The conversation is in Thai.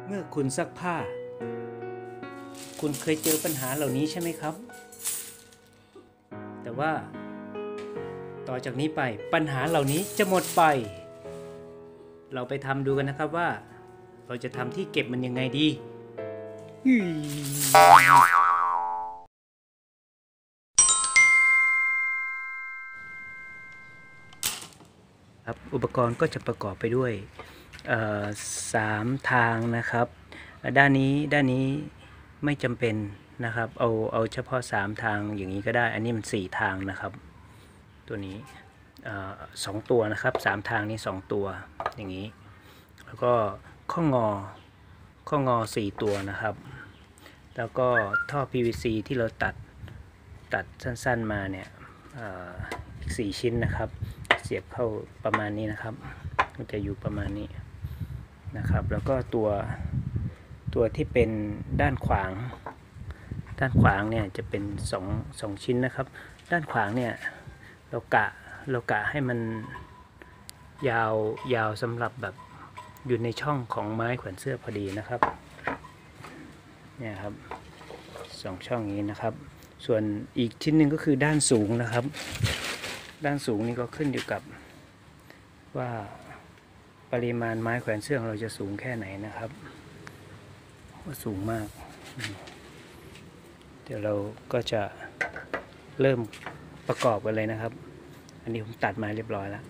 เมื่อคุณซักผ้าคุณเคยเจอปัญหาเหล่านี้ใช่ไหมครับแต่ว่าต่อจากนี้ไปปัญหาเหล่านี้จะหมดไปเราไปทำดูกันนะครับว่าเราจะทำที่เก็บมันยังไงดีครับอุปกรณ์ก็จะประกอบไปด้วย3 ทางนะครับด้านนี้ไม่จำเป็นนะครับเอาเฉพาะ3 ทางอย่างนี้ก็ได้อันนี้มัน4 ทางนะครับตัวนี้2 ตัวนะครับ3 ทางนี้2 ตัวอย่างนี้แล้วก็ข้องอ4 ตัวนะครับแล้วก็ท่อ PVC ที่เราตัดสั้นๆมาเนี่ยอีก4 ชิ้นนะครับเสียบเข้าประมาณนี้นะครับมันจะอยู่ประมาณนี้นะครับแล้วก็ตัวที่เป็นด้านขวางเนี่ยจะเป็น2 ชิ้นนะครับด้านขวางเนี่ยเรากะให้มันยาวสำหรับแบบอยู่ในช่องของไม้แขวนเสื้อพอดีนะครับเนี่ยครับ2 ช่องนี้นะครับส่วนอีกชิ้นหนึ่งก็คือด้านสูงนะครับด้านสูงนี่ก็ขึ้นอยู่กับว่าปริมาณไม้แขวนเสื้อเราจะสูงแค่ไหนนะครับว่าสูงมากเดี๋ยวเราก็จะเริ่มประกอบกันเลยนะครับอันนี้ผมตัดมาเรียบร้อยแล้ว